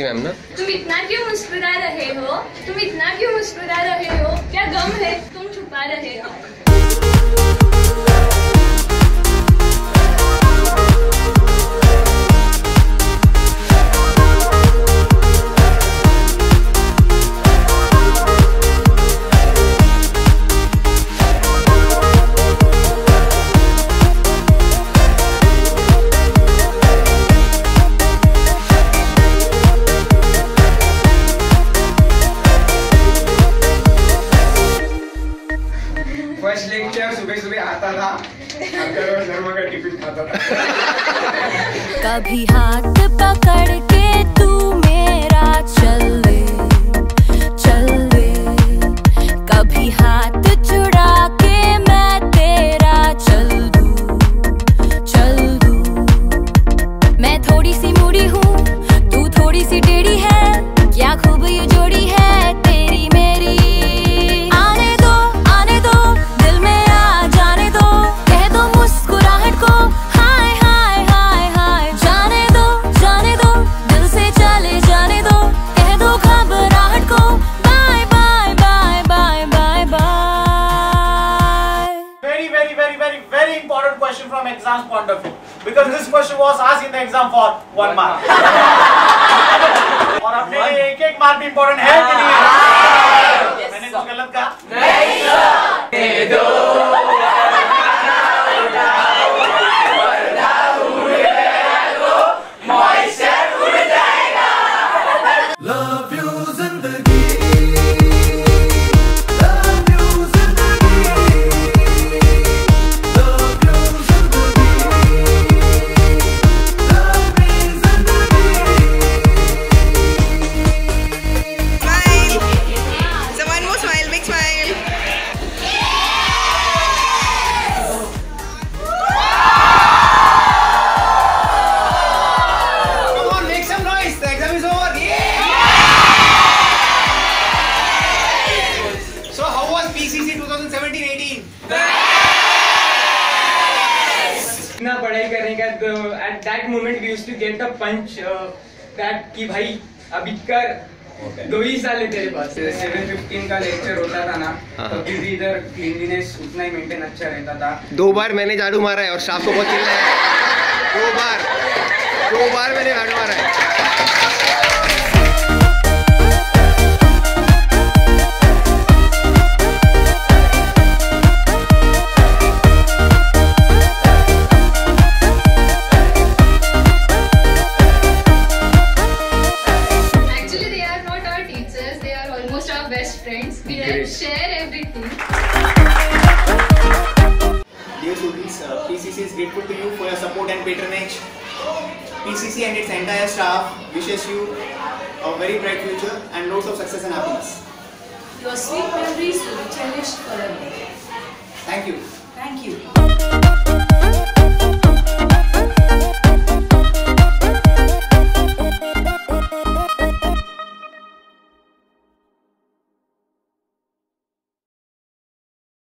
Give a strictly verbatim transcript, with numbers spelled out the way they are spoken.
Ma'am ना। तुम इतना क्यों मुस्कुरा रहे हो? तुम इतना क्यों मुस्कुरा रहे हो? क्या गम है तुम छुपा रहे हो? फर्स्ट लेक्चर सुबह सुबह आता था, शर्मा का टिफिन खाता था। कभी हाथ पकड़ के तू मेरा चल दे, चल दे, कभी हाथ छुड़ा के मैं तेरा चल दूं, चल दूं। मैं थोड़ी सी मूडी हूँ, तू थोड़ी सी टेढ़ी है, क्या खूब ये जोड़ी है तेरी मेरी। आने दो, आने दो, दिल में आ जाने दो, कह दो मुस्कुराहट को हाय हाय हाय हाय। जाने दो, जाने दो, दिल से चले जाने दो, कह दो घबराहट को bye bye bye bye bye bye. Very very very very very important question from exams point of view, because this question was asked in the exam for one mark. और अपने लिए एक एक मार्क भी इम्पोर्टेंट है कि नहीं है? मैंने कुछ गलत कहा? नहीं इतना पढ़ाई करने का at that moment we used to get the punch uh, that कि भाई अभी कर दो ही साल है तेरे पास। सेवन फिफ्टीन का लेक्चर होता था ना, तो फिर भी इधर क्लीनलीनेस उतना ही मेंटेन अच्छा रहता था। दो बार मैंने झाड़ू मारा है और स्टाफ को बहुत चिल्लाया है। दो बार दो बार मैंने झाड़ू मारा है। Best friends, we have share everything. Dear students, uh, P C C is grateful to you for your support and patronage. P C C and its entire staff wishes you a very bright future and loads of success and happiness. Your sweet memories will be cherished forever. Thank you. Thank you.